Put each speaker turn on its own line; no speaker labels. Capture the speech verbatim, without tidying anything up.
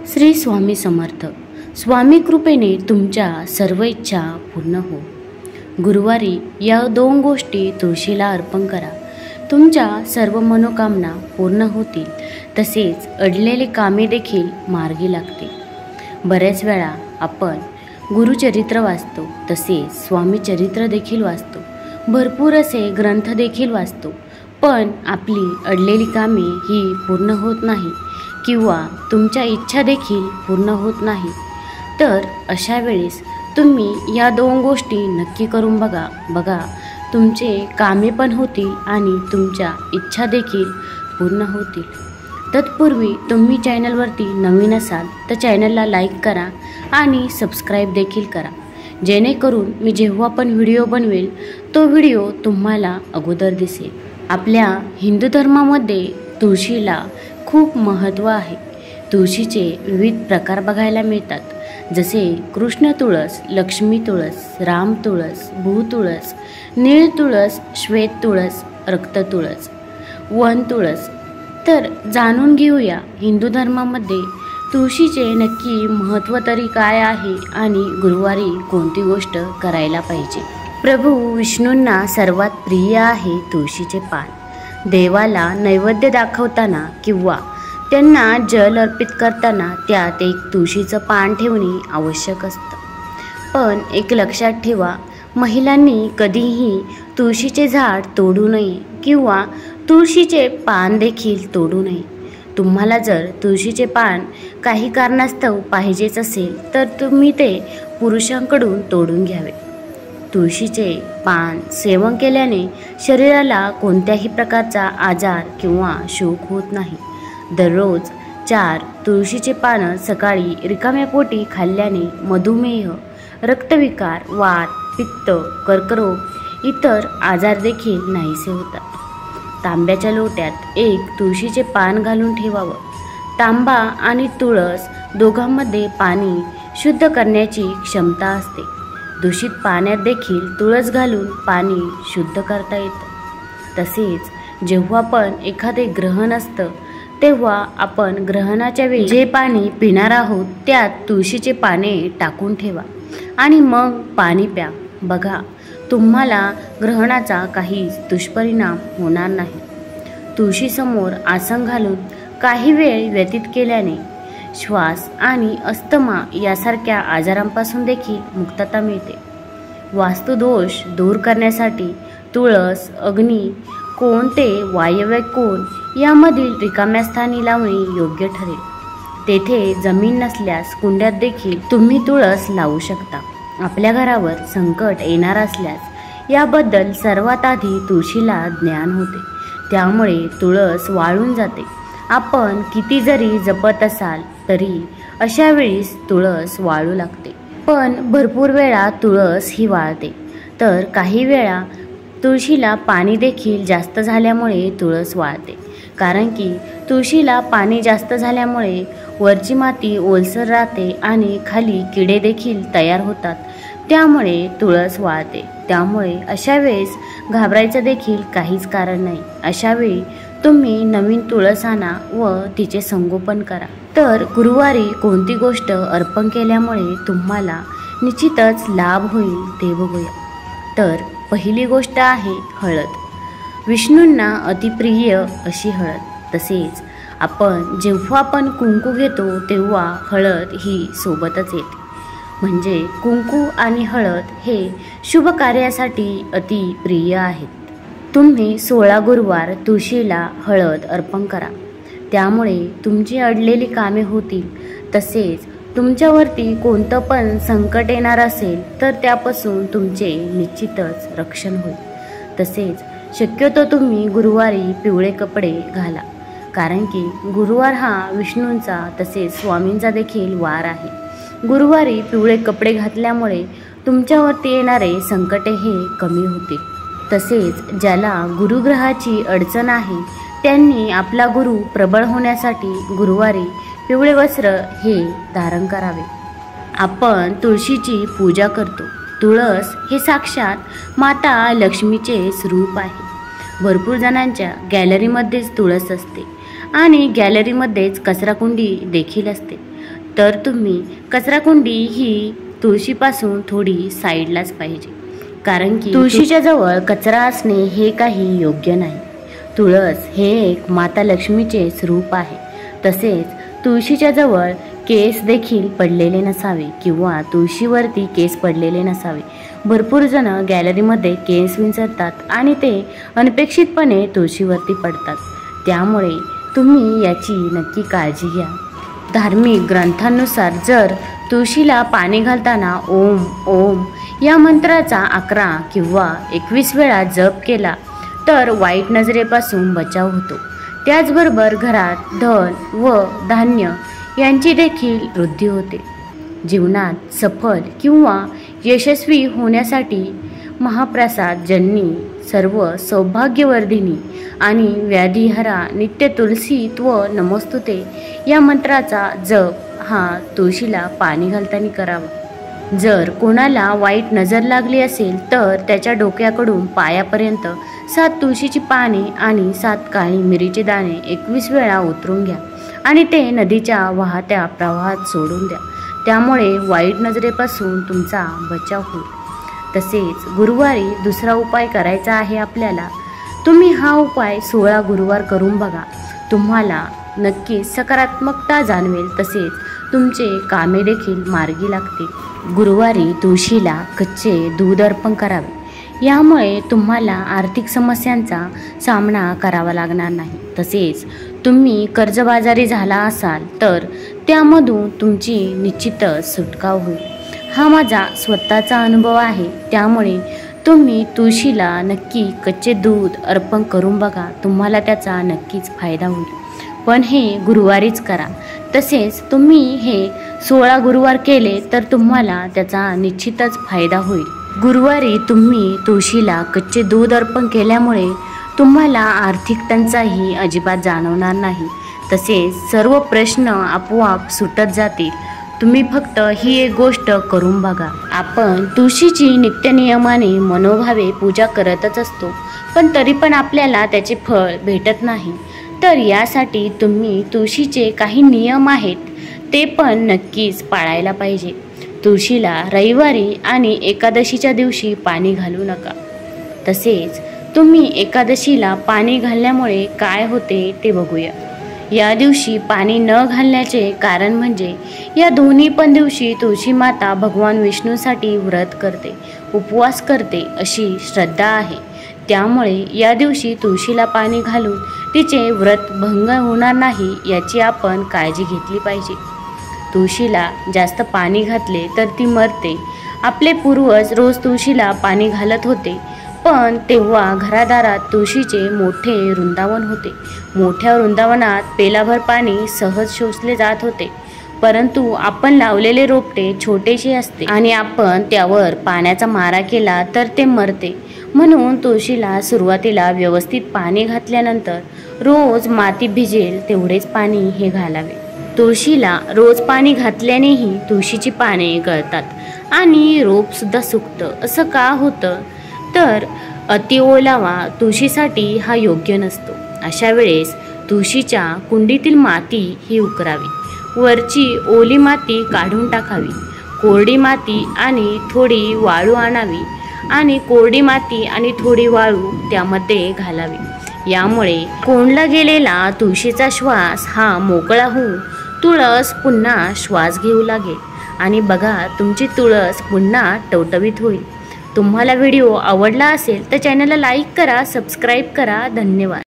श्री स्वामी समर्थ. स्वामी कृपेने तुमच्या सर्व इच्छा पूर्ण हो. गुरुवारी या दोन गोष्टी तुळशीला अर्पण करा. तुमच्या सर्व मनोकामना पूर्ण होतील, तसेच अडलेले कामे देखील मार्गी लागतील. बऱ्याच वेळा आपण गुरुचरित्र वाचतो, तसेच स्वामी चरित्र देखील वाचतो, भरपूर असे ग्रंथ देखील वाचतो, पण आपली अडलेली कामे ही पूर्ण होत नाही किंवा तुमच्या इच्छा देखील पूर्ण होत नाही. तर अशा वेळेस तुम्ही या दोन गोष्टी नक्की करून बघा. बघा तुमचे कामे पण होतील आणि तुमच्या इच्छा देखील पूर्ण होतील. तत्पूर्वी तुम्ही चॅनलवरती नवीन असाल तर चॅनलला लाईक करा आणि सबस्क्राईब देखील करा, जेणेकरून मी जेव्हा पण व्हिडिओ बनवेल तो व्हिडिओ तुम्हाला अगोदर दिसेल. आपल्या हिंदू धर्मामध्ये तुळशीला खूप महत्त्व आहे. तुळशीचे विविध प्रकार बघायला मिळतात, जसे कृष्ण तुळस, लक्ष्मी तुळस, राम तुळस, भू तुळस, नीळ तुळस, श्वेत तुळस, रक्त तुळस, वन तुळस. तर जाणून घेऊया हिंदू धर्मामध्ये तुळशीचे नक्की महत्त्व तरी काय आहे आणि गुरुवारी कोणती गोष्ट करायला पाहिजे. प्रभू विष्णूंना सर्वात प्रिय आहे तुळशीचे पान. देवाला नैवेद्य दाखवताना किंवा त्यांना जल अर्पित करताना त्यात एक तुळशीचं पान ठेवणे आवश्यक असतं. पण एक लक्षात ठेवा, महिलांनी कधीही तुळशीचे झाड तोडू नये किंवा तुळशीचे पान देखील तोडू नये. तुम्हाला जर तुळशीचे पान काही कारणास्तव पाहिजेच असेल तर तुम्ही ते पुरुषांकडून तोडून घ्यावे. तुळशीचे पान सेवन केल्याने शरीराला कोणत्याही प्रकारचा आजार किंवा शोक होत नाही. दररोज चार तुळशीचे पानं सकाळी रिकाम्या पोटी खाल्ल्याने मधुमेह, रक्तविकार, वात, पित्त, कर्करोग इतर आजार देखील नाहीसे होतात. तांब्याच्या लोट्यात एक तुळशीचे पान घालून ठेवावं. तांबा आणि तुळस दोघांमध्ये पाणी शुद्ध करण्याची क्षमता असते. दूषित पाण्यात देखील तुळस घालून पाणी शुद्ध करता येतं. तसेच जेव्हा पण एखादे ग्रहण असतं तेव्हा आपण ग्रहणाच्या वेळी जे पाणी पिणार आहोत त्यात तुळशीचे पाने टाकून ठेवा आणि मग पाणी प्या. बघा तुम्हाला ग्रहणाचा काहीच दुष्परिणाम होणार नाही. तुळशीसमोर आसन घालून काही वेळ व्यतीत केल्याने श्वास आणि अस्थमा यासारख्या आजारांपासून देखील मुक्तता मिळते. वास्तुदोष दूर करण्यासाठी तुळस, अग्नी कोण ते वायव्य कोण यामधील रिकाम्या स्थानी लावणे योग्य ठरेल. तेथे जमीन नसल्यास कुंड्यात देखील तुम्ही तुळस लावू शकता. आपल्या घरावर संकट येणार असल्यास याबद्दल सर्वात आधी तुळशीला ज्ञान होते, त्यामुळे तुळस वाळून जाते. आपण किती जरी जपत असाल तरी अशा वेळीस तुळस वाळू लागते. पण भरपूर वेळा तुळस ही वाळते, तर काही वेळा तुळशीला पाणी देखील जास्त झाल्यामुळे तुळस वाळते. कारण की तुळशीला पाणी जास्त झाल्यामुळे वरची माती ओलसर राहते आणि खाली किडे देखील तयार होतात, त्यामुळे तुळस वाळते. त्यामुळे अशा वेळेस घाबरायचं देखील काहीच कारण नाही. अशावेळी तुम्ही नवीन तुळस आणा व तिचे संगोपन करा. तर गुरुवारी कोणती गोष्ट अर्पण केल्यामुळे तुम्हाला निश्चितच लाभ होईल ते बघूया. तर पहिली गोष्ट आहे हळद. विष्णूंना अतिप्रिय अशी हळद. तसेच आपण जेव्हा आपण कुंकू घेतो तेव्हा हळद ही सोबतच येते. म्हणजे कुंकू आणि हळद हे शुभ कार्यासाठी अति प्रिय आहेत. तुम्ही सोळा गुरुवार तुळशीला हळद अर्पण करा. त्यामुळे तुमची अडलेली कामे होतील. तसेच तुमच्यावरती कोणतं पण संकट येणार असेल तर त्यापासून तुमचे निश्चितच रक्षण होईल. तसेच शक्यतो तुम्ही गुरुवारी पिवळे कपडे घाला, कारण की गुरुवार हा विष्णूंचा तसेच स्वामींचा देखील वार आहे. गुरुवारी पिवळे कपडे घातल्यामुळे तुमच्यावरती येणारे संकटे हे कमी होतील. तसेच ज्याला गुरुग्रहाची अडचण आहे त्यांनी आपला गुरु प्रबळ होण्यासाठी गुरुवारी पिवळे वस्त्र हे धारण करावे. आपण तुळशीची पूजा करतो. तुळस हे साक्षात माता लक्ष्मीचे स्वरूप आहे. भरपूर जणांच्या गॅलरीमध्येच तुळस असते आणि गॅलरीमध्येच कचराकुंडी देखील असते. तर तुम्ही कचराकुंडी ही तुळशीपासून थोडी साईडलाच पाहिजे, कारण की तुळशीच्या जवळ कचरा असणे हे काही योग्य नाही. तुळस हे एक माता लक्ष्मीचेच रूप आहे. तसेच तुळशीच्या जवळ केस देखील पडलेले नसावे किंवा तुळशीवरती केस पडलेले नसावे. भरपूर जण गॅलरीमध्ये केस विंचरतात आणि ते अनपेक्षितपणे तुळशीवरती पडतात. त्यामुळे तुम्ही याची नक्की काळजी घ्या. धार्मिक ग्रंथांनुसार जर तुळशीला पाणी घालताना ओम ओम या मंत्राचा अकरा किंवा एकवीस वेळा जप केला तर वाईट नजरेपासून बचाव होतो. त्याचबरोबर घरात धन व धान्य यांची देखील वृद्धी होते. जीवनात सफल किंवा यशस्वी होण्यासाठी महाप्रसाद जननी सर्व सौभाग्यवर्धिनी आणि व्याधिहरा नित्य तुलसी त्व नमस्तुते या मंत्राचा जप हा तुळशीला पाणी घालताना करावा. जर कोणाला वाईट नजर लागली असेल तर त्याच्या डोक्याकडून पायापर्यंत सात तुळशीची पाने आणि सात काळी मिरीचे दाणे एकवीस वेळा उतरून घ्या आणि ते नदीच्या वाहत्या प्रवाहात सोडून द्या. त्यामुळे वाईट नजरेपासून तुमचा बचाव होईल. तसेच गुरुवारी दुसरा उपाय करायचा आहे आपल्याला. तुम्ही हा उपाय सोळा गुरुवार करून बघा. तुम्हाला नक्कीच सकारात्मकता जाणवेल. तसेच तुमचे कामे देखील मार्गी लागतील. गुरुवारी तुळशीला कच्चे दूध अर्पण करावे. यामुळे तुम्हाला आर्थिक समस्यांचा सामना करावा लागणार नाही. तसेच तुम्ही कर्जबाजारी झाला असाल तर त्यामधून तुमची निश्चितच सुटका होईल. हा माझा स्वतःचा अनुभव आहे. त्यामुळे तुम्ही तुळशीला नक्की कच्चे दूध अर्पण करून बघा. तुम्हाला त्याचा नक्कीच फायदा होईल. पण हे गुरुवारीच करा. तसेच तुम्ही हे सोळा गुरुवार केले तर तुम्हाला त्याचा निश्चितच फायदा होईल. गुरुवारी तुम्ही तुळशीला कच्चे दूध अर्पण केल्यामुळे तुम्हाला आर्थिक टंचाई अजिबात जाणवणार नाही. तसेच सर्व प्रश्न आपोआप सुटत जातील. तुम्ही फक्त ही एक गोष्ट करून बघा. आपण तुळशीची नित्यनियमाने मनोभावे पूजा करतच असतो, पण तरी पण आपल्याला त्याचे फळ भेटत नाही. तर यासाठी तुम्ही तुळशीचे काही नियम आहेत ते पण नक्कीच पाळायला पाहिजे. तुळशीला रविवारी आणि एकादशीच्या दिवशी पाणी घालू नका. तसेच तुम्ही एकादशीला पाणी घालण्यामुळे काय होते ते बघूया. या दिवशी पाणी न घालण्याचे कारण म्हणजे या दोन्ही पण दिवशी तुळशी माता भगवान विष्णूसाठी व्रत करते, उपवास करते अशी श्रद्धा आहे. त्यामुळे या दिवशी तुळशीला पाणी घालून तिचे व्रत भंग होणार नाही याची आपण काळजी घेतली पाहिजे. तुळशीला जास्त पाणी घातले तर ती मरते. आपले पूर्वज रोज तुळशीला पाणी घालत होते, पण तेव्हा घरादारात तुळशीचे मोठे वृंदावन होते. मोठ्या वृंदावनात पेलाभर पाणी सहज शोषले जात होते. परंतु आपण लावलेले रोपटे छोटेसे असते आणि आपण त्यावर पाण्याचा मारा केला तर ते मरते. म्हणून तुळशीला सुरुवातीला व्यवस्थित पाणी घातल्यानंतर रोज माती भिजेल तेवढेच पाणी हे घालावे. तुळशीला रोज पाणी घातल्यानेही तुळशीची पाने गळतात आणि रोपसुद्धा सुकतं. असं का होतं तर अति ओलावा तुळशीसाठी हा योग्य नसतो. अशा वेळेस तुळशीच्या कुंडीतील माती ही उकरावी. वरची ओली माती काढून टाकावी. कोरडी माती आणि थोडी वाळू आणावी आणि कोरडी माती आणि थोडी वाळू त्यामध्ये घालावी. यामुळे कोंडला गेलेला तुळशीचा श्वास हा मोकळा होऊन तुळस पुन्हा श्वास घेऊ लागेल आणि बघा तुमची तुळस पुन्हा टवटवीत होईल. तुम्हाला व्हिडिओ आवडला असेल तर चॅनलला लाईक करा, सबस्क्राईब करा. धन्यवाद.